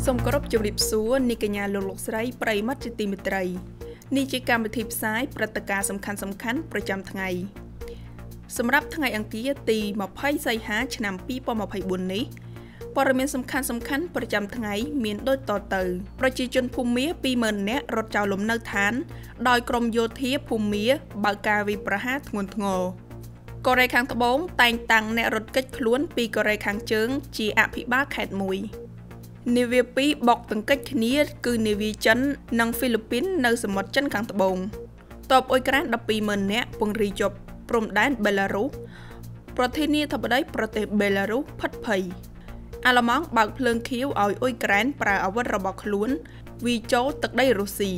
សូមគោរពជម្រាបសួរនាងកញ្ញាលោកស្រីប្រិយមិត្តជាទីមេត្រីនេះជាកម្មវិធីផ្សាយព្រឹត្តិការណ៍សំខាន់ៗប្រចាំថ្ងៃសម្រាប់ថ្ងៃអង្គារទី20សីហាឆ្នាំ2024នេះព័ត៌មានសំខាន់ៗប្រចាំថ្ងៃមានដូចតទៅប្រជាជនភូមា 20,000 នាក់រត់ចោលលំនៅឋានដោយក្រុមយោធាភូមាបើកការវាយប្រហារធ្ងន់ធ្ងរកូរ៉េខាងត្បូងតែងតាំងអ្នករត់គេចខ្លួនពីកូរ៉េខាងជើងជាអភិបាលខេត្តមួយនាវាពីរបុកទង្គិចគ្នាគឺនាវាចិននិងហ្វីលីពីននៅសមុទ្រចិនខាងត្បូងតបអ៊ុយក្រែន 12,000 នាក់ពង្រីជាប់ព្រំដែនបេឡារុសប្រធានាធិបតីប្រទេសបេឡារុសផិតភ័យអាល្លឺម៉ង់បើកភ្លើងខៀវឲ្យអ៊ុយក្រែនប្រើអាវុធរបស់ខ្លួនវាយចូលទឹកដីរុស្ស៊ី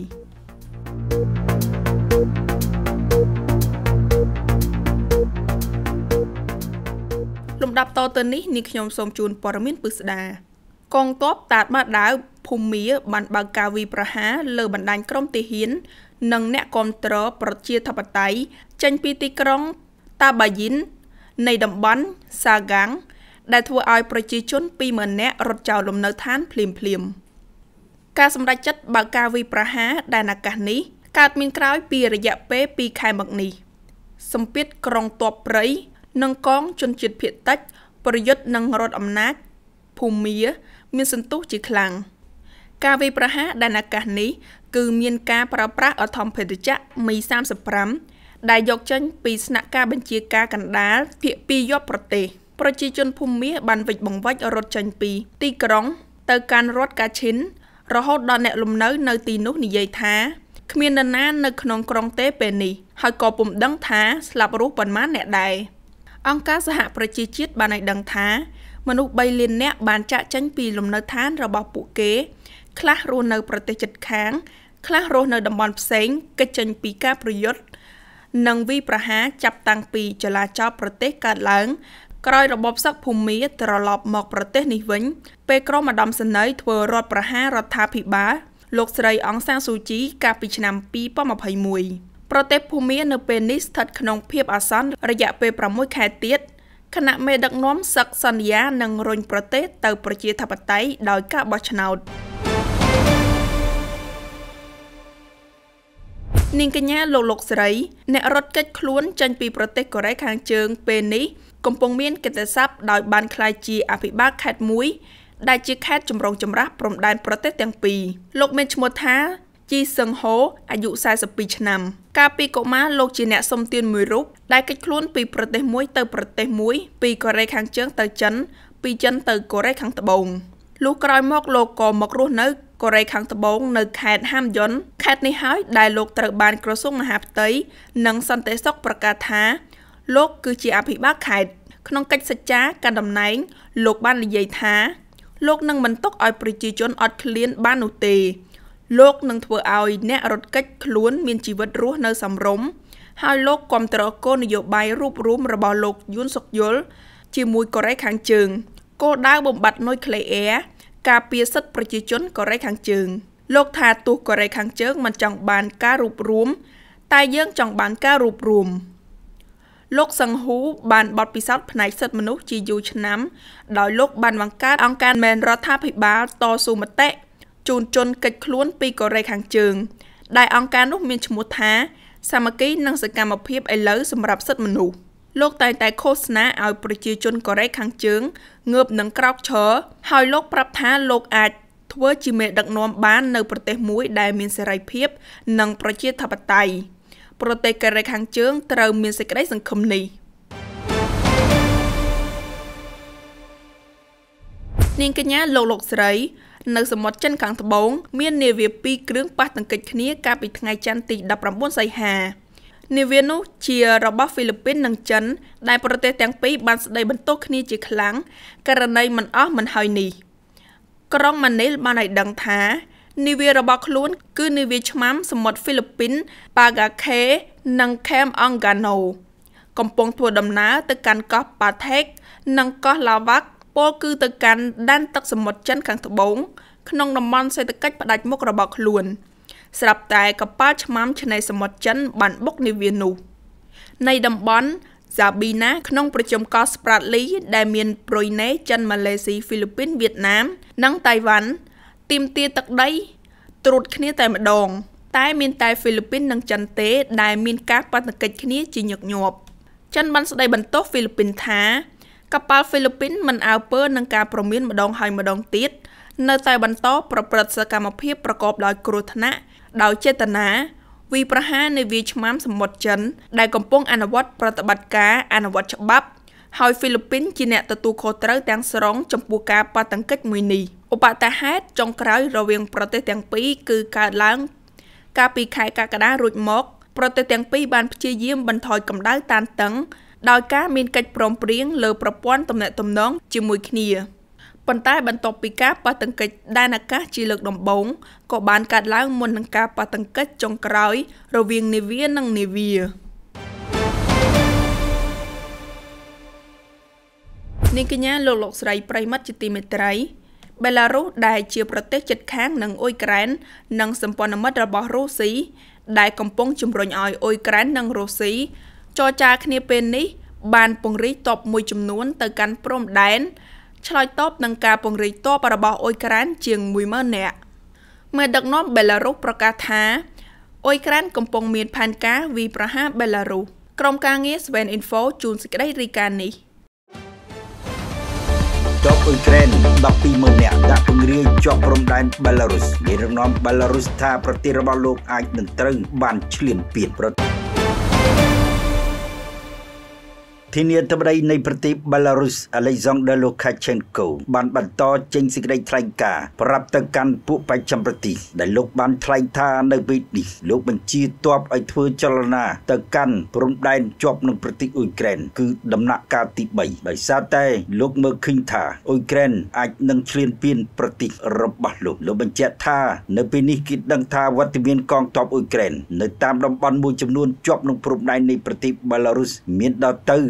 លំដាប់តទៅនេះនាងខ្ញុំសូមជូនព័ត៌មានពិស្ដាកងទ័ពតាតបាដាវភូមាបានបើកការវាយប្រហារលើបណ្ដាញក្រុមទាហាននិងអ្នកគាំទ្រប្រជាធិបតេយ្យចេញពីទីក្រុងតាបាយិននៃតំបន់សាហ្គាំងដែលធ្វើឲ្យប្រជាជន 20,000 នាក់រត់ចោលលំនៅឋានភ្លាមការសម្រេចចិត្តបើកការវាយប្រហារដែនអាកាសនេះកើតមានក្រោយពីរយៈពេល2ខែមកនេះសម្ពាធក្រុងទ័ពព្រៃនិងកងជនជាតិភាគតិចប្រយុទ្ធនឹងរដ្ឋអំណាចភូមាមានសន្ទុះជាខ្លាំងការវាយប្រហារដែនអាកាសនេះគឺមានការប្រើប្រាស់អធម្មភេទជ្ជៈមី 35ដែលយកចេញពីស្នាក់ការបញ្ជាការកណ្ដាលភាគ2យកប្រទេសប្រជាជនភូមាបានវិច្ចបង្វិចរត់ចេញពីទីក្រុងទៅកាន់រដ្ឋកាឈិនរហូតដល់អ្នកលំនៅទីនោះនិយាយថាគ្មាននរណានៅក្នុងក្រុងទេពេលនេះហើយក៏ពុំដឹងថាស្លាប់រស់ប៉ុន្មានអ្នកដែរអង្គការសហប្រជាជាតិបានឲ្យដឹងថាមនុស្ស 3 លាននាក់បានចាកចេញពីលំនៅឋានរបស់ពួកគេខ្លះរស់នៅប្រទេសជិតខាងខ្លះរស់នៅតំបន់ផ្សេងគេចចេញពីការប្រយុទ្ធនិងវាយប្រហារចាប់តាំងពីចលាចលប្រទេសកើតឡើងក្រោយរបបសឹកភូមាត្រឡប់មកប្រទេសនេះវិញពេលក្រុមឧត្តមសេនីយ៍ធ្វើរដ្ឋប្រហាររដ្ឋាភិបាលលោកស្រីអង្សានស៊ូជីកាលពីឆ្នាំ2021ប្រទេសភូមានៅពេលនេះស្ថិតក្នុងភាពអាសន្នរយៈពេល6ខែទៀតគណៈមេដឹកនាំសឹកសន្យានឹងរុញប្រទេសទៅប្រជាធិបតេយ្យដោយការបោះឆ្នោតនាងកញ្ញាលោកស្រីអ្នករត់គេចខ្លួនចេញពីប្រទេសកូរ៉េខាងជើងពេលនេះកំពុងមានកិត្តិស័ព្ទដោយបានក្លាយជាអភិបាលខេត្តមួយដែលជាខេត្តចម្រុងចម្រាស់ព្រំដែនប្រទេសទាំងពីរលោកមានឈ្មោះថាជីសឹងហូអាយុ42ឆ្នាំកាលពីកុមារលោកជាអ្នកសុំទានមួយរូបដែលគេចខ្លួនពីប្រទេសមួយទៅប្រទេសមួយពីកូរ៉េខាងជើងទៅចិនពីចិនទៅកូរ៉េខាងត្បូងលុះក្រោយមកលោកក៏មករស់នៅកូរ៉េខាងត្បូងនៅខេត្តហាមយុនខេត្តនេះហើយដែលលោកត្រូវបានក្រសួងមហាផ្ទៃនិងសន្តិសុខប្រកាសថាលោកគឺជាអភិបាលខេត្តក្នុងកិច្ចសច្ចាកាន់តំណែងលោកបាននិយាយថាលោកនឹងមិនទុកឲ្យប្រជាជនអត់ឃ្លានបាននោះទេលោកនឹងធ្វើឲ្យអ្នករត់គេចខ្លួនមានជីវិតរស់នៅសមរម្យហើយលោកគាំទ្រគោលនយោបាយរួបរวมរបស់លោកយួនសុកយុលជាមួយកូរ៉េខាងជើងគោលដៅបំបត្តិនុយក្លេអ៊ែរការពារសិទ្ធិប្រជាជនកូរ៉េខាងជើងលោកថាទោះកូរ៉េខាងជើងមិនចង់បានការរួបរวมតែយើងចង់បានការរួបរวมលោកសឹងហ៊ូបានបទពិសោធន៍ផ្នែកសិទ្ធិមនុស្សជាយូរឆ្នាំដោយលោកបានបង្កើតអង្គការមិនរដ្ឋាភិបាលតស៊ូមតិជូនជនគេចខ្លួនពីកូរ៉េខាងជើងដែលអង្គការនោះមានឈ្មោះថាសាមគ្គីនិងសកម្មភាពឥឡូវសម្រាប់សិទ្ធិមនុស្សលោកតែងតែឃោសនាឲ្យប្រជាជនកូរ៉េខាងជើងងើបនឹងក្រោកឈរហើយលោកប្រាប់ថាលោកអាចធ្វើជាមេដឹកនាំបាននៅប្រទេសមួយដែលមានសេរីភាពនិងប្រជាធិបតេយ្យប្រទេសកូរ៉េខាងជើងត្រូវមានសេចក្តីសង្ឃឹមនេះនាងកញ្ញាលោកស្រីនៅសមុទ្រចិនខាងត្បូងមាននាវា2គ្រឿងប៉ះទង្គិចគ្នាកាលពីថ្ងៃច័ន្ទទី19សីហានាវានោះជារបស់ហ្វីលីពីននិងចិនដែលប្រទេសទាំងពីរបានស្ដីបន្ទោសគ្នាជាខ្លាំងករណីមិនអស់មិនហើយនេះក្រុងម៉ានីលបានឲ្យដឹងថានាវារបស់ខ្លួនគឺនាវាឆ្មាំសមុទ្រហ្វីលីពីនប៉ាហ្កាខេនិងខេមអង្កាណូកំពុងធ្វើដំណើរទៅកាន់កោះប៉ាថេកនិងកោះឡាវ៉ាក់ពលគឺទៅកាន់ដែនទឹកសមុទ្រចិនខាងត្បូងក្នុងតំបន់សេដ្ឋកិច្ចផ្ដាច់មុខរបស់ខ្លួនស្រាប់តែកប៉ាល់ឆ្មាំឆ្នេរសមុទ្រចិនបានបុកនាវានោះនៃតំបន់ Zabina ក្នុងប្រជុំកោះ Spratly ដែលមាន Brunei ចិន ម៉ាឡេស៊ី ហ្វីលីពីន វៀតណាម និងតៃវ៉ាន់ទីមទាទឹកដីត្រួតគ្នាតែម្ដងតែមានតែហ្វីលីពីននិងចិនទេដែលមានការប៉ះទង្គិចគ្នាជាញឹកញាប់ចិនបានស្ដីបន្ទោសហ្វីលីពីនថាកប៉ាល់ហ្វីលីពីនមិនអើពើនឹងការព្រមានម្ដងហើយម្ដងទៀតនៅតែបន្តប្រព្រឹត្តសកម្មភាពប្រកបដោយគ្រោះថ្នាក់ដោយចេតនាវាយប្រហារនៃវាយឆ្មាំសមុទ្រចិនដែលកំពុងអនុវត្តប្រតិបត្តិការអនុវត្តច្បាប់ហើយហ្វីលីពីនជាអ្នកទទួលខុសត្រូវទាំងស្រុងចំពោះការប៉ះទង្គិចមួយនេះឧបតហេតុចុងក្រោយរវាងប្រទេសទាំងពីរគឺកើតឡើងកាលពីខែកក្កដារួចមកប្រទេសទាំងពីរបានព្យាយាមបន្ថយកម្ដៅតានតឹងដោយការមានកិច្ចព្រមព្រៀងលើប្រព័ន្ធទំនាក់ទំនងជាមួយគ្នាប៉ុន្តែបន្ទាប់ពីការប៉ះទង្គិចដែនអាកាសជាលើកដំបូងក៏បានកើតឡើងមុននឹងការប៉ះទង្គិចចុងក្រោយរវាងនាវានិងនាវានាងកញ្ញាលោកស្រីប្រិមិត្តជាទីមេត្រីបេឡារុសដែលជាប្រទេសជិតខាងនឹងអ៊ុយក្រែននិងសម្ព័ន្ធមិត្តរបស់រុស្ស៊ីដែលកំពុងជំរុញឲ្យអ៊ុយក្រែននិងរុស្ស៊ីចរចាគ្នាពេលនេះបានពង្រីកទ័ពមួយចំនួនទៅកាន់ព្រំដែនឆ្លើយតបនឹងការពង្រីកទ័ពរបស់អ៊ុយក្រែនជាង 10,000 នាក់មេដឹកនាំបេឡារុសប្រកាសថាអ៊ុយក្រែនកំពុងមានផែនការវាយប្រហារបេឡារុសក្រុមការងារ Sven Info ជូនសេចក្តីរាយការណ៍នេះទ័ពអ៊ុយក្រែន 12,000 នាក់ដាក់ពង្រាយជាប់ព្រំដែនបេឡារុសមានរំនាំបេឡារុសថាប្រទេសរបស់លោកអាចនឹងត្រូវបានឈ្លានពានធានាធិបតីនៃប្រទេសបេឡារុស Alexander Lukashenko បានបន្តចេញសេចក្តីថ្លែងការណ៍ប្រាប់ទៅកាន់ពួកបច្ចឹមប្រទេសដែលលោកបានថ្លែងថានៅពេលនេះលោកបញ្ជាទ័ពឲ្យធ្វើចលនាទៅកាន់ព្រំដែនជាប់នឹងប្រទេសអ៊ុយក្រែនគឺដំណាក់កាលទី3ដោយសារតែលោកមើលឃើញថាអ៊ុយក្រែនអាចនឹងឈ្លានពានប្រទេសរបស់លោកបញ្ជាក់ថានៅពេលនេះគេដឹងថាវត្តមានកងទ័ពអ៊ុយក្រែននៅតាមតំបន់មួយចំនួនជាប់នឹងព្រំដែននៃប្រទេសបេឡារុសមានដល់ទៅ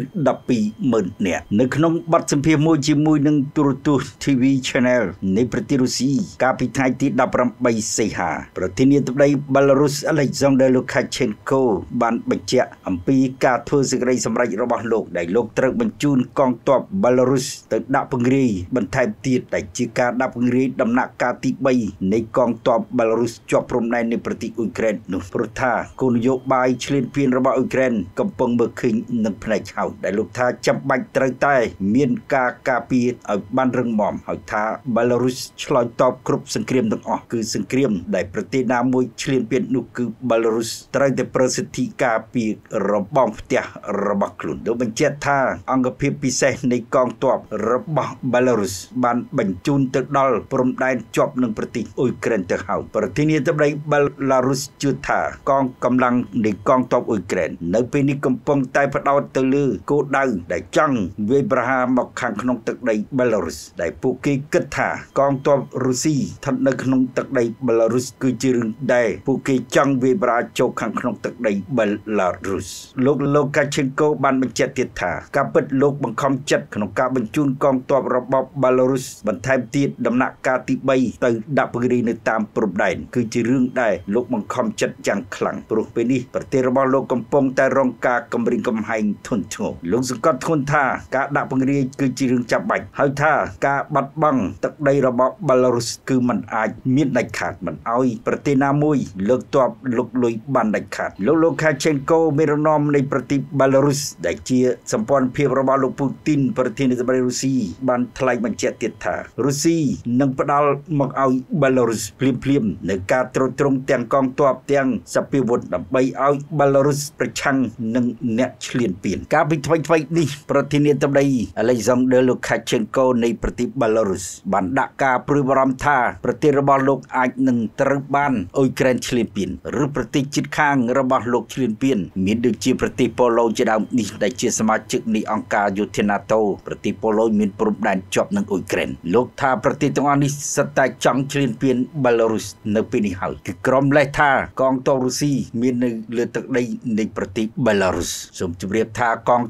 12,000 នាក់នៅក្នុងបទសម្ភាសន៍មួយជាមួយនឹងទូរទស្សន៍ TV Channel នៃប្រទេសរុស្ស៊ីកាលពីថ្ងៃទី18 សីហាប្រធានាធិបតីបេឡារុស Alexander Lukashenko បានបញ្ជាក់អំពីការធ្វើសេចក្តីសម្រេចរបស់លោកដែលលោកត្រូវបញ្ជូនកងទ័ពបេឡារុសទៅដាក់ពង្រាយបន្ថែមទៀតដែលជាការដាក់ពង្រាយដំណាក់កាលទី3នៃកងទ័ពបេឡារុសជាប់ព្រំដែននៃប្រទេសអ៊ុយក្រែននោះព្រោះថាគោលនយោបាយឈ្លានពានរបស់អ៊ុយក្រែនកំពុងមើលឃើញនឹងផ្នែកហោចដែលលោកថាចាំបាច់ត្រូវតែមានការការពារឲ្យបានរឹងមាំហើយថាបេឡារុសឆ្លើយតបគ្រប់សង្គ្រាមទាំងអស់គឺសង្គ្រាមដែលប្រទេសណាមួយឈ្លានពាននោះគឺបេឡារុសត្រូវតែប្រសិទ្ធិការពាររបងផ្ទះរបស់ខ្លួនលោកបញ្ជាក់ថាអង្គភាពពិសេសនៃកងទ័ពរបស់បេឡារុសបានបញ្ជូនទៅដល់ព្រំដែនជាប់នឹងប្រទេសអ៊ុយក្រែនទៅហើយប្រធានាធិបតីបេឡារុសជឿថាកងកម្លាំងនៃកងទ័ពអ៊ុយក្រែននៅពេលនេះកំពុងតែផ្ដោតទៅលើគោលដៅដែលចង់វាយប្រហារមកខាងក្នុងទឹកដីបេឡារុសដែលពួកគេគិតថាកងទ័ពរុស្ស៊ីស្ថិតនៅក្នុងទឹកដីបេឡារុសគឺជារឿងដែលពួកគេចង់វាយប្រហារចូលខាងក្នុងទឹកដីបេឡារុសលោក Lukashenko បានបញ្ជាក់ទៀតថាការពិតលោកបង្ខំចិត្តក្នុងការបញ្ជូនកងទ័ពរបស់បេឡារុសបន្ថែមទៀតដំណាក់កាលទី3ទៅដាក់ពង្រាយនៅតាមព្រំដែនគឺជារឿងដែលលោកបង្ខំចិត្តយ៉ាងខ្លាំងព្រោះពេលនេះប្រទេសរបស់លោកកំពុងតែរងការគំរាមកំហែងធ្ងន់ធ្ងរលោកសង្កត់ធ្ងន់ថាការដាក់ពង្រាយគឺជារឿងចាំបាច់ហើយថាការបាត់បង់ទឹកដីរបស់បេឡារុសគឺมันអាចមានដាច់ខាតមិនអោយប្រទេសណាមួយលើកទ័ពលុកលុយបានដាច់ខាតលោក Lukashenko មានរំនាំនៃប្រទេសបេឡារុសដែលជាសម្ព័ន្ធភាពរបស់លោកពូទីនប្រធានាធិបតីរុស្ស៊ីបានថ្លែងបញ្ជាក់ទៀតថារុស្ស៊ីនឹងផ្ដាល់មកឲ្យបេឡារុសភ្លាមៗនៅការត្រួតត្រងទាំងកងទ័ពទាំងសព្វាវុធដើម្បីឲ្យបេឡារុសប្រឆាំងនឹងអ្នកឈ្លានពានការពីថ្មីៗនេះប្រធានាធិបតី Alexander Lukashenko នៃប្រទេសបេឡារុសបានដាក់ការព្រួយបារម្ភថាប្រទេសរបស់លោកអាចនឹងត្រូវបានអ៊ុយក្រែនឈ្លានពានឬប្រទេសជិតខាងរបស់លោកឈ្លានពានមានដូចជាប្រទេសប៉ូឡូជាដើមនេះដែលជាសមាជិកនៃអង្គការយោធា NATO ប្រទេសប៉ូឡូមានព្រំដែនជាប់នឹងអ៊ុយក្រែនលោកថាប្រទេសទាំងអស់នេះសុទ្ធតែចង់ឈ្លានពានបេឡារុសនៅពេលនេះហើយគឺក្រុមលេសថាកងទ័ពរុស្ស៊ីមាននៅលើទឹកដីនៃប្រទេសបេឡារុសសូមជម្រាបថាកងទ័ព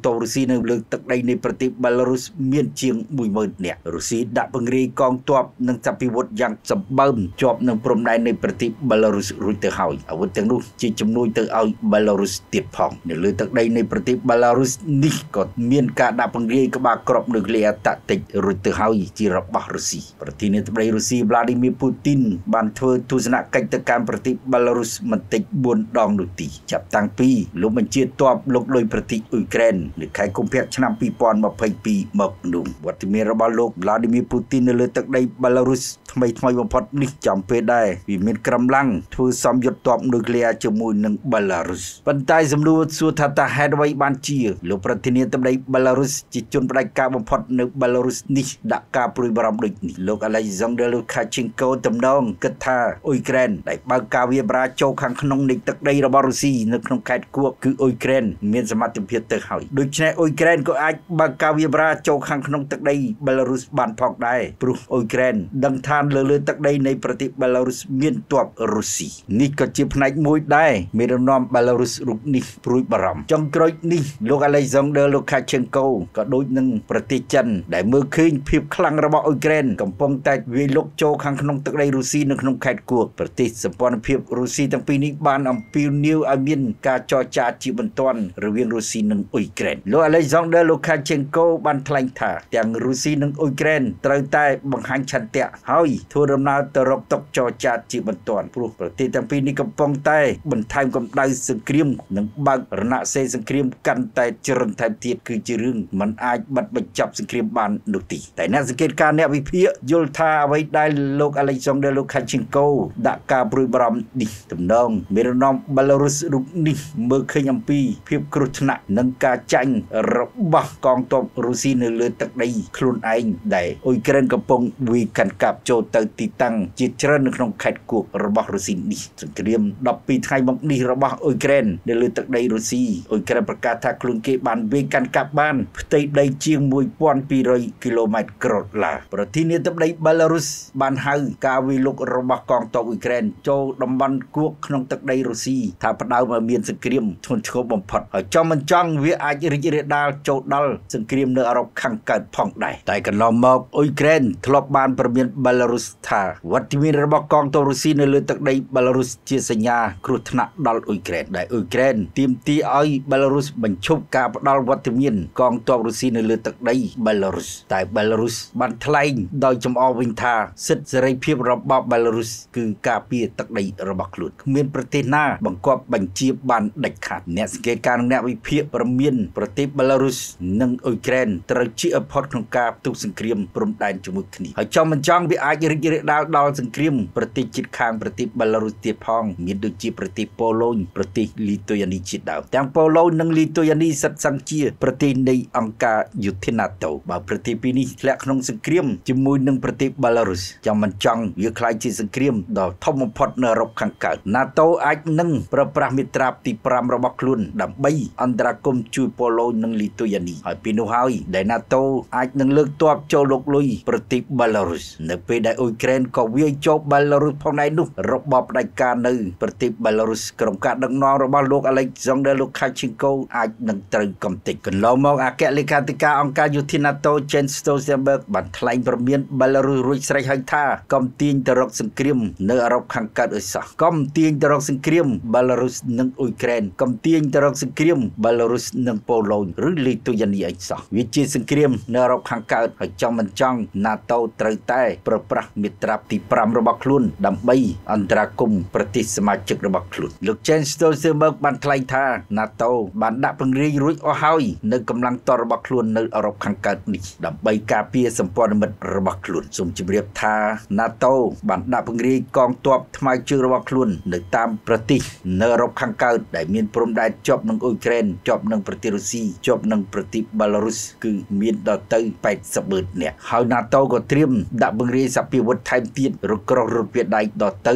ទ័ពរុស្ស៊ីនៅលើទឹកដីនៃប្រទេសបែឡារុសមានជាង 10,000 នាក់រុស្ស៊ីដាក់ពង្រាយកងទ័ពនិងសព្វវុធយ៉ាងសម្បើមជាប់នឹងព្រំដែននៃប្រទេសបែឡារុសរួចទៅហើយអាវុធទាំងនោះជាជំនួយទៅឲ្យបែឡារុសទៀតផងនៅលើទឹកដីនៃប្រទេសបែឡារុសនេះក៏មានការដាក់ពង្រាយក្បាលគ្រាប់នុយក្លេអ៊ែរតាក់ទិករួចទៅហើយជារបស់រុស្ស៊ីប្រធានាធិបតីរុស្ស៊ី Vladimir Putin បានធ្វើទស្សនកិច្ចទៅកាន់ប្រទេសបែឡារុសមិនតិច 4 ដងនោះទីចាប់តាំងពីលោកបញ្ជាទ័ពលោកដោយប្រទេសអ៊ុយក្រែននៅខែកុម្ភៈឆ្នាំ 2022 មកនោះវត្តមានរបស់លោក Vladimir Putin នៅលើទឹកដីបែឡារុសថ្មីបំផុតនេះចំពេលដែរវាមានកម្លាំងធ្វើសម្យុទ្ធទ័ពនុយក្លេអ៊ែរជាមួយនឹងបែឡារុសប៉ុន្តែសំណួរសួរថាតើហេតុអ្វីបានជាលោកប្រធានាធិបតីបែឡារុសជាជនផ្ដាច់ការបំផុតនៅបែឡារុសនេះដាក់ការព្រួយបារម្ភដូចនេះលោក Alexander Lukashenko ទំនងគិតថាអ៊ុយក្រែនដែលបើកការវាយបរាចូលខាងក្នុងនៃទឹកដីរបស់រុស្ស៊ីនៅក្នុងខេត្តគួកគឺអ៊ុយក្រែនមានសមត្ថភាពទៅហើយដូច្នេះអ៊ុយក្រែនក៏អាចបើកការវាយបរាចូលខាងក្នុងទឹកដីបែឡារុសបានផងដែរព្រោះអ៊ុយក្រែនដឹងថាលើទឹកដីនៃប្រទេសបែឡារុសមានទ័ពរុស្ស៊ីនេះក៏ជាផ្នែកមួយដែរមេដឹកនាំបែឡារុសរូបនេះព្រួយបារម្ភចុងក្រោយនេះលោក Alexander Lukashenko ក៏ដូចនឹងប្រទេសចិនដែលមើលឃើញភាពខ្លាំងរបស់អ៊ុយក្រែនកំពុងតែវាយលុកចូលខាងក្នុងទឹកដីរុស្ស៊ីនៅក្នុងខេត្តគួកប្រទេសសម្ព័ន្ធភាពរុស្ស៊ីទាំងពីរនេះបានអំពាវនាវឲ្យមានការចរចាជាបន្ទាន់រវាងរុស្ស៊ីនិងអ៊ុយក្រែនលោក Alexander Lukashenko បានថ្លែងថាទាំងរុស្ស៊ីនិងអ៊ុយក្រែនត្រូវតែបង្ហាញឆន្ទៈហើយធ្វើដំណើរទៅរកតុចរចាជាបន្ទាន់ព្រោះប្រទេសទាំងពីរនេះកំពុងតែបន្ថែមកម្ដៅសង្គ្រាមនិងបើករណសេរីសង្គ្រាមកាន់តែជ្រុលថែមទៀតគឺជារឿងមិនអាចបិទបញ្ចប់សង្គ្រាមបាននោះទេតែអ្នកសង្កេតការណ៍អ្នកវិភាគយល់ថាអ្វីដែលលោក Alexander Lukashenko ដាក់ការព្រួយបារម្ភនេះទំនងមេដឹកនាំបែឡារុសរូបនេះមើលឃើញអំពីភាពគ្រោះថ្នាក់និងការចាញ់របស់កងទ័ពរុស្ស៊ីនៅលើទឹកដីខ្លួនឯងដែលអ៊ុយក្រែនកំពុងវាយកាន់កាប់ចូលទៅទីតាំងជាច្រើននៅក្នុងខេត្តគួករបស់រុស្ស៊ីនេះសង្គ្រាម12ថ្ងៃមកនេះរបស់អ៊ុយក្រែននៅលើទឹកដីរុស្ស៊ីអ៊ុយក្រែនប្រកាសថាខ្លួនគេបានវាយកាន់កាប់បានផ្ទៃដីជាង 1,200 គីឡូម៉ែត្រក្រឡាប្រធានាធិបតីបែឡារុសបានហៅការវាយលុករបស់កងទ័ពអ៊ុយក្រែនចូលតំបន់គួកក្នុងទឹកដីរុស្ស៊ីថាផ្ដើមឲ្យមានសង្គ្រាមធ្ងន់ធ្ងរបំផុតហើយចំមិនចង់វាអាចរីករាលដាលចូលដល់សង្គ្រាមនៅអឺរ៉ុបខាងកើតផងដែរតែកន្លងមកអ៊ុយក្រែនធ្លាប់បានប្រមានបែឡារុសថាវត្តមានរបស់កងទ័ពរុស្ស៊ីនៅលើទឹកដីបែឡារុសជាសញ្ញាគ្រោះថ្នាក់ដល់អ៊ុយក្រែនដែលអ៊ុយក្រែនទាមទារឲ្យបែឡារុសបញ្ឈប់ការផ្ដាល់វត្តមានកងទ័ពរុស្ស៊ីនៅលើទឹកដីបែឡារុសតែបែឡារុសបានថ្លែងដោយចំអកវិញថាសិទ្ធិសេរីភាពរបស់បែឡារុសគឺការពារទឹកដីរបស់ខ្លួនគ្មានប្រទេសណាបង្គាប់បញ្ជាបានដាច់ខាតអ្នកសង្កេតការណ៍អ្នកវិភាគប្រមានប្រទេសបែឡារុសនិងអ៊ុយក្រែនត្រូវជៀសផុតក្នុងការផ្ទុះសង្គ្រាមព្រំដែនជាមួយគ្នាហើយចំមិនចង់វាអាចរីករាលដាលដល់សង្គ្រាមប្រទេសជិតខាងប្រទេសបែឡារុសទៀតផងមានដូចជាប្រទេសប៉ូឡូញប្រទេសលីទុយយ៉ានីជាដើមទាំងប៉ូឡូញនិងលីទុយយ៉ានីសិតសង្ជាប្រទេសនៃអង្គការយុទ្ធនាតូបើប្រទេសពីរនេះធ្លាក់ក្នុងសង្គ្រាមជាមួយនឹងប្រទេសបែឡារុសចាំមិនចង់វាក្លាយជាសង្គ្រាមដ៏ធំបំផុតនៅអឺរ៉ុបខាងកើត NATO អាចនឹងប្រើប្រាស់មាត្រាទី5របស់ខ្លួនដើម្បីអន្តរាគមន៍ជួយប៉ូឡូញនិងលីទុយយ៉ានីហើយពីនោះហើយដែល NATO អាចនឹងលើកទ័ពចូលលុកលុយប្រទេសបែឡារុសនៅពេលដែលអ៊ុយក្រែនក៏វាយចូលបែឡារុសផងដែរនោះរបបផ្ដាច់ការនៅប្រទេសបែឡារុសក្រុមការដឹកនាំរបស់លោក Alexander Lukashenko អាចនឹងត្រូវកំទេចកន្លងមកអគ្គលេខាធិការអង្គការយុទ្ធនាតូ Jens Stoltenberg បានថ្លែងព្រមានបែឡារុសរួចស្រេចហើយថាកុំទាញទៅរកសង្គ្រាមនៅអឺរ៉ុបខាងកើតឲ្យសោះកុំទាញទៅរកសង្គ្រាមបែឡារុសនិងអ៊ុយក្រែនកុំទាញទៅរកសង្គ្រាមបែឡារុសនិងប៉ូឡូញឬលីទុយយ៉ានីឲ្យសោះវាជាសង្គ្រាមនៅអឺរ៉ុបខាងកើតហើយចង់មិនចង់ NATO ត្រូវតែប្រើប្រាស់មាត្រាទី5របស់ខ្លួនដើម្បីអន្តរាគមន៍ប្រទេសសមាជិករបស់ខ្លួនលោក Jens Stoltenberg បានថ្លែងថា NATO បានដាក់ពង្រាយរួចអស់ហើយនៅកម្លាំងទ័ពរបស់ខ្លួននៅអឺរ៉ុបខាងកើតនេះដើម្បីការពារសម្ព័ន្ធមិត្តរបស់ខ្លួនសូមជម្រាបថា NATO បានដាក់ពង្រាយកងទ័ពថ្មើរជើងរបស់ខ្លួននៅតាមប្រទេសនៅអឺរ៉ុបខាងកើតដែលមានព្រំដែនជាប់នឹងអ៊ុយក្រែនជាប់នឹងប្រទេសរុស្ស៊ីជាប់នឹងប្រទេសបែឡារុសគឺមានដល់ទៅ80,000 នាក់ហើយ NATO ក៏ត្រៀមដាក់ពង្រាយសព្វវុធថែមទៀតរកក្រោះរថពាដែកដល់ទៅ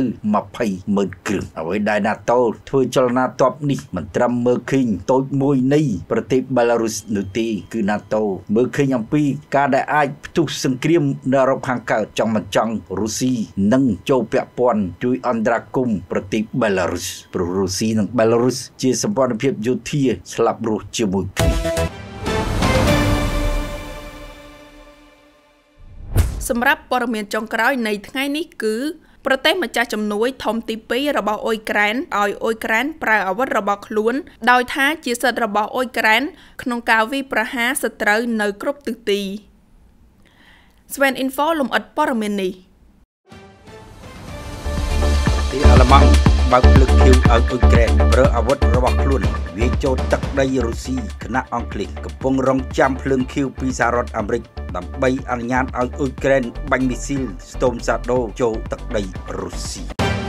20,000 គ្រឿងអ្វីដែល NATO ធ្វើចលនាទ័ពនេះមិនត្រឹមមើលឃើញតូចមួយនៃប្រទេសបែឡារុសនោះទេគឺ NATO មើលឃើញអំពីការដែលអាចផ្ទុះសង្គ្រាមនៅអឺរ៉ុបខាងកើតចង់មិនចង់រុស្ស៊ីនឹងចូលពាក់ព័ន្ធជួយអន្តរាគមន៍ប្រទេសបែឡារុសព្រោះរុស្ស៊ីនិងបែឡារុសជាសម្ព័ន្ធភាពយោធាស្លាប់រស់ជាមួយគ្នាសម្រាប់ព័ត៌មានចុងក្រោយនៃថ្ងៃនេះគឺប្រទេសម្ចាស់ជំនួយធំទី2របស់អ៊ុយក្រែនឲ្យអ៊ុយក្រែនប្រើអាវុធរបស់ខ្លួនដោយថាជាសិទ្ធិរបស់អ៊ុយក្រែនក្នុងការវាយប្រហារសត្រូវនៅគ្រប់ទិសទីស្វែនអ៊ីនហ្វូលំអិតព័ត៌មាននេះទីអាល្លឺម៉ង់បើកភ្លើងឃីវឲ្យអ៊ុយក្រែនប្រើអាវុធរបស់ខ្លួនវាចូលទឹកដីរុស្ស៊ីគណៈអង់គ្លេសកំពុងរងចាំភ្លើងឃីវពីសហរដ្ឋអាមេរិកដើម្បីអនុញ្ញាតឲ្យអ៊ុយក្រែនបាញ់មីស៊ីលស្ទូមសាដូចូលទឹកដីរុស្ស៊ី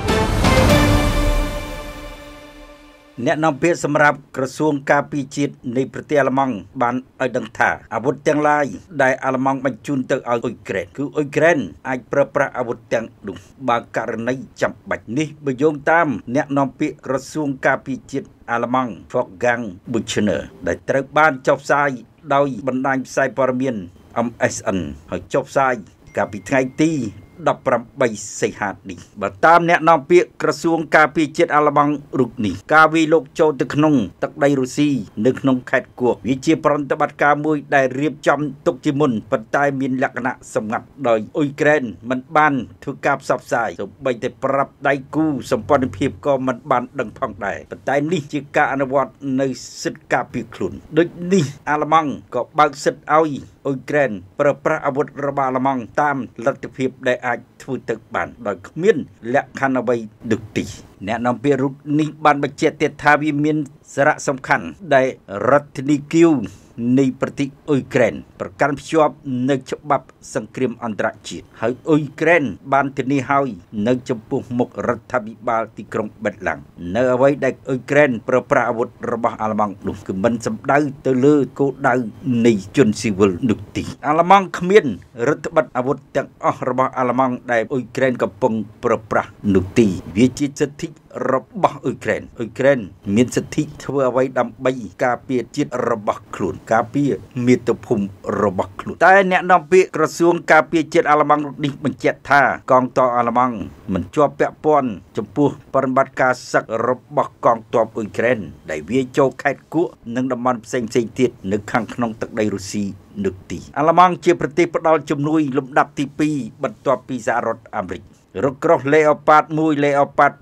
អ្នកនាំពាក្យសម្រាប់ក្រសួងការពារជាតិនៃប្រទេសអាល្លឺម៉ង់បានឲ្យដឹងថាអាវុធទាំងឡាយដែលអាល្លឺម៉ង់បញ្ជូនទៅឲ្យអ៊ុយក្រែនគឺអ៊ុយក្រែនអាចប្រើប្រាស់អាវុធទាំងនោះបើករណីចាំបាច់នេះបើយោងតាមអ្នកនាំពាក្យក្រសួងការពារជាតិអាល្លឺម៉ង់ Wolfgang Buchner ដែលត្រូវបានចុះផ្សាយដោយបណ្ដាញផ្សាយព័ត៌មានMSN ហើយចុះផ្សាយកាលពីថ្ងៃទី18សីហានេះបើតាមអ្នកនាំពាក្យក្រសួងការពារជាតិអាល្លឺម៉ង់រូបនេះការវាយលោកចូលទៅក្នុងទឹកដីរុស្ស៊ីនៅក្នុងខេត្តគួកវាជាប្រតិបត្តិការមួយដែលរៀបចំទុកជាមុនប៉ុន្តែមានលក្ខណៈសម្ងាត់ដោយអ៊ុយក្រែនមិនបានធ្វើការផ្សព្វផ្សាយសូម្បីតែប្រាប់ដៃគូសម្ព័ន្ធភាពក៏មិនបានដឹងផងដែរប៉ុន្តែនេះជាការអនុវត្តនៅសិទ្ធិការពារខ្លួនដូចនេះអាល្លឺម៉ង់ក៏បើកសិទ្ធិឲ្យអ៊ុយក្រែនប្រើប្រាស់អាវុធរបស់អាល្លឺម៉ង់តាមលទ្ធភាពដែលអាចធ្វើទៅបានដោយគ្មានលក្ខខណ្ឌអ្វីដូចនេះអ្នកនាំពាក្យរូបនេះបានបញ្ជាក់ទៀតថាវាមានសារៈសំខាន់ដែលរដ្ឋធានីគីវនៃប្រទេសអ៊ុយក្រែនប្រកាន់ភ្ជាប់នៅច្បាប់សង្គ្រាមអន្តរជាតិហើយអ៊ុយក្រែនបានធានាឲ្យនៅចំពោះមុខរដ្ឋាភិបាលទីក្រុងបេតឡាំងនៅអ្វីដែលអ៊ុយក្រែនប្រើប្រាស់អាវុធរបស់អាល្លឺម៉ង់នោះគឺមិនសំដៅទៅលើគោលដៅនៃជនស៊ីវិលនោះទេអាល្លឺម៉ង់គ្មានរដ្ឋបတ်អាវុធទាំងអស់របស់អាល្លឺម៉ង់ដែលអ៊ុយក្រែនកំពុងប្រើប្រាស់នោះទេវាជាសិទ្ធិរបស់អ៊ុយក្រែនមានសិទ្ធិធ្វើអ្វីដើម្បីការពារជាតិរបស់ខ្លួនការពារមាតុភូមិរបស់ខ្លួនតែអ្នកនាំពាក្យក្រសួងការពារជាតិអាល្លឺម៉ង់នេះបញ្ជាក់ថាកងទ័ពអាល្លឺម៉ង់មិនជាប់ពាក់ព័ន្ធចំពោះបប្រតិបត្តិការសឹករបស់កងទ័ពអ៊ុយក្រែនដែលវាចូលខេត្តគួកនិងតំបន់ផ្សេងៗទៀតនៅខាងក្នុងទឹកដីរុស្ស៊ីនោះទេអាល្លឺម៉ង់ជាប្រទេសផ្ដល់ជំនួយលំដាប់ទី2បន្ទាប់ពីសហរដ្ឋអាមេរិករថក្រោះ Leopard 1 Leopard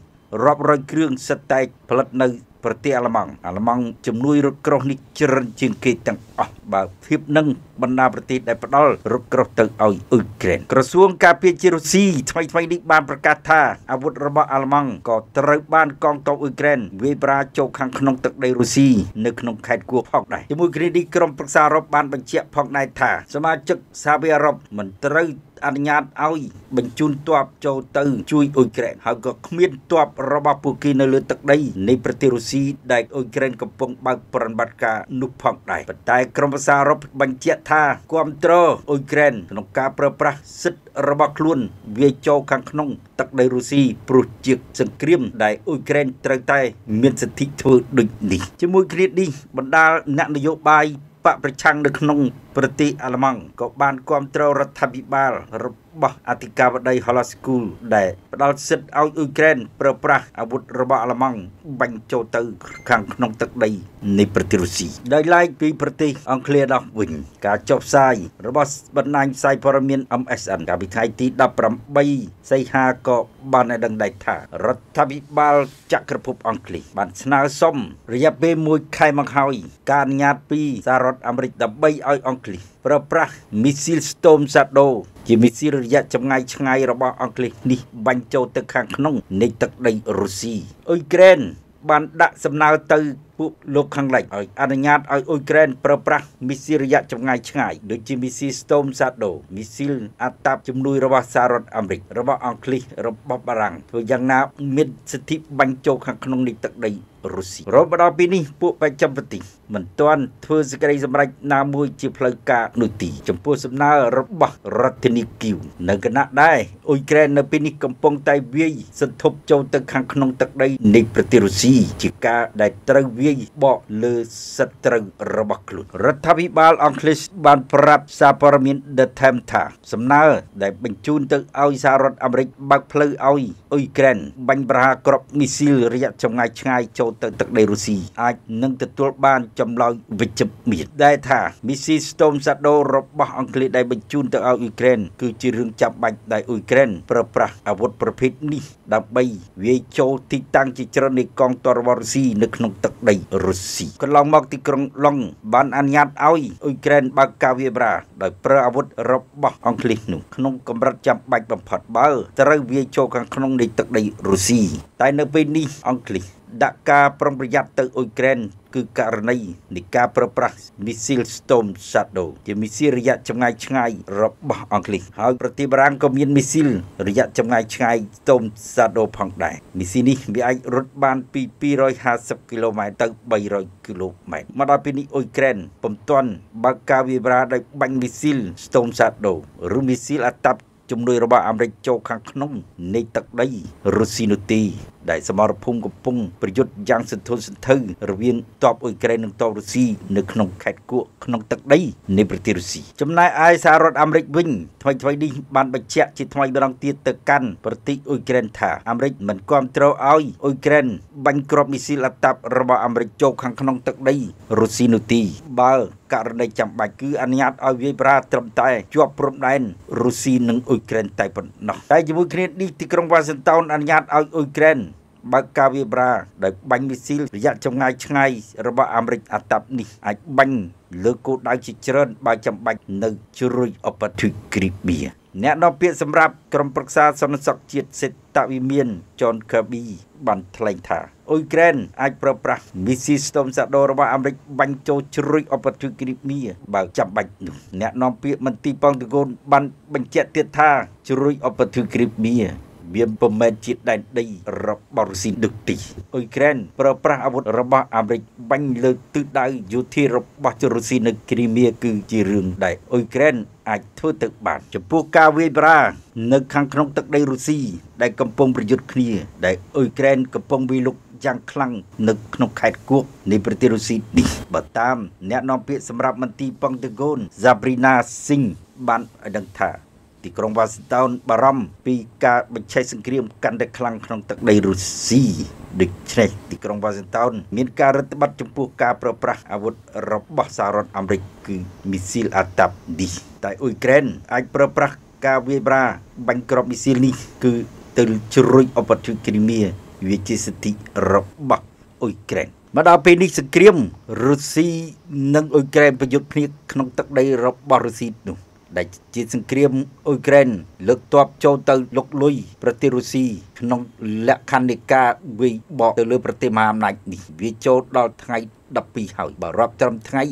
2រាប់រយគ្រឿងសិតតែផលិតនៅប្រទេសអាល្លឺម៉ង់ជំនួយរថក្រោះនេះច្រើនជាងគេទាំងអស់បើធៀបនឹងបណ្ដាប្រទេសដែលផ្ដល់រថក្រោះទៅឲ្យអ៊ុយក្រែនក្រសួងការពារជាតិរុស្ស៊ីថ្មីនេះបានប្រកាសថាអាវុធរបស់អាល្លឺម៉ង់ក៏ត្រូវបានកងទ័ពអ៊ុយក្រែនវាយប្រហារចូលខាងក្នុងទឹកដីរុស្ស៊ីនៅក្នុងខេត្តគួកផងដែរជាមួយគ្នានេះក្រុមប្រឹក្សាអឺរ៉ុបបានបញ្ជាក់ផងដែរថាសមាជិកសហភាពអឺរ៉ុបមិនត្រូវអនុញ្ញាតឲ្យបញ្ជូនទ័ពចូលទៅជួយអ៊ុយក្រែនហើយក៏គ្មានទ័ពរបស់ពួកគេនៅលើទឹកដីនៃប្រទេសរុស្ស៊ីដែលអ៊ុយក្រែនកំពុងបើកប្រតិបត្តិការនោះផងដែរប៉ុន្តែក្រុមប្រឹក្សាអឺរ៉ុបបញ្ជាក់ថាគាំទ្រអ៊ុយក្រែនក្នុងការប្រើប្រាស់សិទ្ធិរបស់ខ្លួនវាយចូលខាងក្នុងទឹកដីរុស្ស៊ីព្រោះជាសង្គ្រាមដែលអ៊ុយក្រែនត្រូវតែមានសិទ្ធិធ្វើដូចនេះជាមួយគ្នានេះបណ្ដាអ្នកនយោបាយបកប្រឆាំងនៅក្នុងប្រទេសអាល្លឺម៉ង់ក៏បានគាំទ្ររដ្ឋាភិបាលរបស់អធិការបតី Holoskul ដែលផ្ដល់សិទ្ធិឲ្យអ៊ុយក្រែនប្រើប្រាស់អាវុធរបស់អាល្លឺម៉ង់បាញ់ចូលទៅខាងក្នុងទឹកដីនៃប្រទេសរុស្ស៊ីដោយឡែកពីប្រទេសអង់គ្លេសនោះវិញការចុះផ្សាយរបស់បណ្ដាញផ្សាយព័ត៌មាន MSN កាលពីថ្ងៃទី18សីហាក៏បានឲ្យដឹងដែរថារដ្ឋាភិបាលចក្រភពអង់គ្លេសបានស្នើសុំរយៈពេល1ខែមកហើយការអនុញ្ញាតពីសហរដ្ឋអាមេរិកដើម្បីឲ្យអង់គ្លេសប្រើប្រាស់មីស៊ីលស្ទូមសាដូជាមីស៊ីលរយៈចម្ងាយឆ្ងាយរបស់អង់គ្លេសនេះបាញ់ចូលទៅខាងក្នុងនៃទឹកដីរុស្ស៊ីអ៊ុយក្រែនបានដាក់សំណើទៅពួកលោកខាងលិចឲ្យអនុញ្ញាតឲ្យអ៊ុយក្រែនប្រើប្រាស់មីស៊ីលរយៈចម្ងាយឆ្ងាយដូចជាមីស៊ីលស្ទូមសាដូមីស៊ីលអត្តជំនួយរបស់សហរដ្ឋអាមេរិករបស់អង់គ្លេសរបស់បារាំងធ្វើយ៉ាងណាមានសិទ្ធិបាញ់ចូលខាងក្នុងនៃទឹកដីរុស្ស៊ីរហូតដល់ពេលនេះពួកបច្ចឹមប្រទេសមិនទាន់ធ្វើសេចក្តីសម្រេចណាមួយជាផ្លូវការនោះទេចំពោះសំណើរបស់រដ្ឋធានីគីវនៅគណៈដែរអ៊ុយក្រែននៅពេលនេះកំពុងតែវាយសន្ធប់ចូលទៅខាងក្នុងទឹកដីនៃប្រទេសរុស្ស៊ីជាការដែលត្រូវវាយវាយបកលើសត្រូវរបស់ខ្លួនរដ្ឋាភិបាលអង់គ្លេសបានប្រាប់សារព័ត៌មាន The Times ថាសំណើដែលបញ្ជូនទៅឲ្យសហរដ្ឋអាមេរិកបើកផ្លូវឲ្យអ៊ុយក្រែនបាញ់ប្រហារគ្រាប់មីស៊ីលរយៈចម្ងាយឆ្ងាយចូលទៅទឹកដីរុស្ស៊ីអាចនឹងទទួលបានចម្លើយវិជ្ជមានដែលថាមីស៊ីល Storm Shadow របស់អង់គ្លេសដែលបញ្ជូនទៅឲ្យអ៊ុយក្រែនគឺជារឿងចាំបាច់ដែលអ៊ុយក្រែនប្រើប្រាស់អាវុធប្រភេទនេះដើម្បីវាយចូលទីតាំងជាច្រើននៃកងទ័ពរបស់រុស្ស៊ីនៅក្នុងទឹកដីរុស្ស៊ីកន្លងមកទីក្រុងឡុងបានអនុញ្ញាតឲ្យអ៊ុយក្រែនបើកការវាយប្រហារដោយប្រើអាវុធរបស់អង់គ្លេសនោះក្នុងកម្រិតចាំបាច់បំផុតបើត្រូវវាយចូលខាងក្នុងនៃទឹកដីរុស្ស៊ីតែនៅពេលនេះអង់គ្លេសដាក់ការប្រុងប្រយ័ត្នទៅអ៊ុយក្រែនគឺករណីនៃការប្រើប្រាស់មីស៊ីល Storm Shadow ជាមីស៊ីលរយៈចម្ងាយឆ្ងាយរបស់អង់គ្លេសហើយប្រទេសបារាំងក៏មានមីស៊ីលរយៈចម្ងាយឆ្ងាយ Storm Shadow ផងដែរមីស៊ីលនេះវាអាចរត់បានពី250គីឡូម៉ែត្រទៅ300គីឡូម៉ែត្រមកដល់ពេលនេះអ៊ុយក្រែនពុំទាន់បើកការវាយប្រហារដោយបាញ់មីស៊ីល Storm Shadow ឬមីស៊ីលអាតាប់ជំនួយរបស់អាមេរិកចូលខាងក្នុងនៃទឹកដីរុស្ស៊ីនោះទេដែលសមរភូមិកំពុងប្រយុទ្ធយ៉ាងសន្ធោសន្ធៅរវាងទ័ពអ៊ុយក្រែននិងទ័ពរុស្ស៊ីនៅក្នុងខេត្តគួកក្នុងទឹកដីនៃប្រទេសរុស្ស៊ីចំណែកឯសហរដ្ឋអាមេរិកវិញថ្មីនេះបានបញ្ជាក់ជាថ្មីម្ដងទៀតទៅកាន់ប្រទេសអ៊ុយក្រែនថាអាមេរិកមិនគាំទ្រឲ្យអ៊ុយក្រែនបាញ់គ្រាប់មីស៊ីលអាតាប់របស់អាមេរិកចូលខាងក្នុងទឹកដីរុស្ស៊ីនោះទេបើករណីចាំបាច់គឺអនុញ្ញាតឲ្យវាយប្រហារត្រឹមតែជាប់ព្រំដែនរុស្ស៊ីនិងអ៊ុយក្រែនតែប៉ុណ្ណោះតែជាមួយគ្នានេះទីក្រុងវ៉ាស៊ីនតោនអនុញ្ញាតឲ្យអ៊ុយក្រែនបើកការវាយប្រហារដោយបាញ់មីស៊ីលរយៈចម្ងាយឆ្ងាយរបស់អាមេរិកអាតាប់នេះអាចបាញ់លើគោលដៅជាច្រើនបើចាំបាច់នៅជ្រុយអបទិគ្រីបៀអ្នកនាំពាក្យសម្រាប់ក្រុមប្រឹក្សាសន្តិសុខជាតិសេតវិមានចនកាប៊ីបានថ្លែងថាអ៊ុយក្រែនអាចប្រើប្រាស់មីស៊ីល Storm Shadow របស់អាមេរិកបាញ់ចូលជ្រុយអបទិគ្រីបៀបើចាំបាច់នោះអ្នកនាំពាក្យមន្ទីរប៉ងតកូនបានបញ្ជាក់ទៀតថាជ្រុយអបទិគ្រីបៀវាពុំមែនជាដែនដីរបស់រុស្ស៊ីដូចទីអ៊ុយក្រែនប្រើប្រាស់អាវុធរបស់អាមេរិកបាញ់លើទិសដៅយោធារបស់រុស្ស៊ីនៅគ្រីមៀគឺជារឿងដែលអ៊ុយក្រែនអាចធ្វើទៅបានចំពោះការវាយប្រហារនៅខាងក្នុងទឹកដីរុស្ស៊ីដែលកំពុងប្រយុទ្ធគ្នាដែលអ៊ុយក្រែនកំពុងវាយលុកយ៉ាងខ្លាំងនៅក្នុងខេត្តគួកនៃប្រទេសរុស្ស៊ីនេះបើតាមអ្នកនាំពាក្យសម្រាប់មន្ទីរប៉ង់តកូន Sabrina Singh បានឲ្យដឹងថាទីក្រុងវ៉ាស៊ីនតោនបារម្ភពីការបញ្ឆេះសង្គ្រាមកាន់តែខ្លាំងក្នុងទឹកដីរុស្ស៊ីដូច្នេះទីក្រុងវ៉ាស៊ីនតោនមានការរឹតបន្តឹងចំពោះការប្រើប្រាស់អាវុធរបស់សហរដ្ឋអាមេរិកគឺមីស៊ីលអាតាប់នេះតែអ៊ុយក្រែនអាចប្រើប្រាស់ការវាយប្រហារបាញ់គ្រាប់មីស៊ីលនេះគឺទៅជ្រុយអបទិគ្រីមៀវាជាសិទ្ធិរបស់អ៊ុយក្រែនមកដល់ពេលនេះសង្គ្រាមរុស្ស៊ីនិងអ៊ុយក្រែនប្រយុទ្ធគ្នាក្នុងទឹកដីរបស់រុស្ស៊ីនោះដែលជាសង្គ្រាមអ៊ុយក្រែនលើកទ័ពចូលទៅលុកលុយប្រទេសរុស្ស៊ីក្នុងលក្ខណ្ឌការវាយបកទៅលើប្រទេសមហាអំណាចនេះវាចូលដល់ថ្ងៃ12ហើយបើរាប់ត្រឹមថ្ងៃ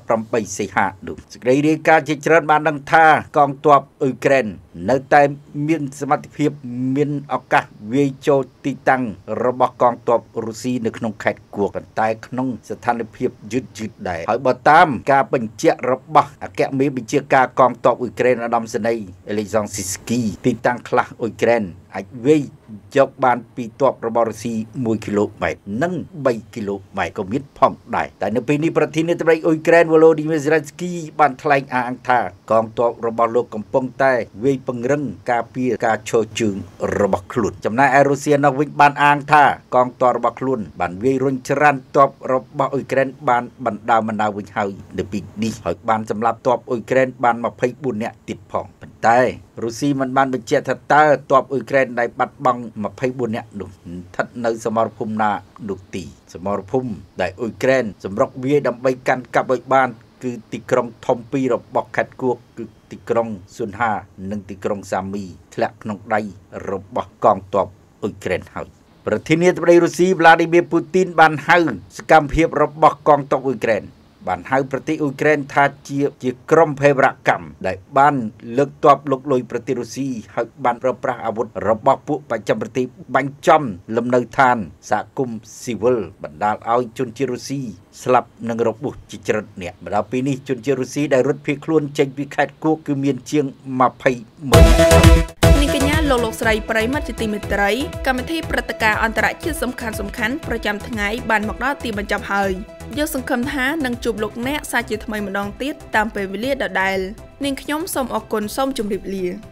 18សីហានោះសេចក្តីរាយការណ៍ជាច្រើនបានដឹងថាកងទ័ពអ៊ុយក្រែននៅតែមានសមត្ថភាពមានឱកាសវាយចូលទីតាំងរបស់កងទ័ពរុស្ស៊ីនៅក្នុងខេត្តគួកប៉ុន្តែក្នុងស្ថានភាពយឺតដែរហើយបើតាមការបញ្ជាក់របស់អគ្គមេបញ្ជាការកងទ័ពអ៊ុយក្រែនឧត្តមសេនីយ៍អេលីសង់ស៊ីស្គីទីតាំងខ្លះអ៊ុយក្រែនអាចវាយយកបានពីទ័ពរបស់រុស្ស៊ី1គីឡូម៉ែត្រនិង3គីឡូម៉ែត្រក៏មានផងដែរតែនៅពេលនេះប្រធានាធិបតីអ៊ុយក្រែន Volodymyr Zelensky បានថ្លែងអះអាងថាកងទ័ពរបស់លោកកំពុងតែវាយពង្រឹងការពារការឈរជើងរបស់ខ្លួនចំណែកឯរុស្ស៊ីនោះវិញបានអាងថាកងទ័ពរបស់ខ្លួនបានវាយរុញច្រានទ័ពរបស់អ៊ុយក្រែនបានបណ្ដាវិញហើយនៅពេលនេះហើយបានសម្លាប់ទ័ពអ៊ុយក្រែនបាន24នាក់ទៀតផងប៉ុន្តែរុស្ស៊ីមិនបានបញ្ជាក់ថាតើទ័ពអ៊ុយក្រែនដែលបាត់បង់24នាក់នោះស្ថិតនៅសមរភូមិណានោះទីសមរភូមិដែលអ៊ុយក្រែនសម្រុកវាយដើម្បីកាន់កាប់ឲ្យបានគឺទីក្រុងធំពីររបស់ខេត្តគួកគឺទីក្រុងស៊ុនហានិងទីក្រុងសាមីធ្លាក់ក្នុងដៃរបស់កងទ័ពអ៊ុយក្រែនហើយប្រធានាធិបតីរុស្ស៊ី Vladimir Putin បានហៅសកម្មភាពរបស់កងទ័ពអ៊ុយក្រែនបានហៅប្រទេសអ៊ុយក្រែនថាជាក្រុមភេរវកម្មដែលបានលើកទ័ពលុកលុយប្រទេសរុស្ស៊ីហើយបានប្រើប្រាស់អាវុធរបស់ពួកបច្ចឹមប្រទេសបាញ់ចំលំនៅឋានសហគមន៍ស៊ីវិលបណ្ដាលឲ្យជនជាតិរុស្ស៊ីស្លាប់និងរបួសជាច្រើនអ្នកមកដល់ពេលនេះជនជាតិរុស្ស៊ីដែលរត់ភៀសខ្លួនចេញពីខេត្តគួកគឺមានជាង20,000 នាងកញ្ញាលោកស្រីប្រិយមិត្តជាទីមេត្រីកម្មវិធីព្រឹត្តិការណ៍អន្តរជាតិសំខាន់ប្រចាំថ្ងៃបានមកដល់ទីបញ្ចប់ហើយយើងសង្ឃឹមថានឹងជួបលោកអ្នកសាជាថ្មីម្ដងទៀតតាមពេលវេលាដដែលនាងខ្ញុំសូមអរគុណសូមជម្រាបលា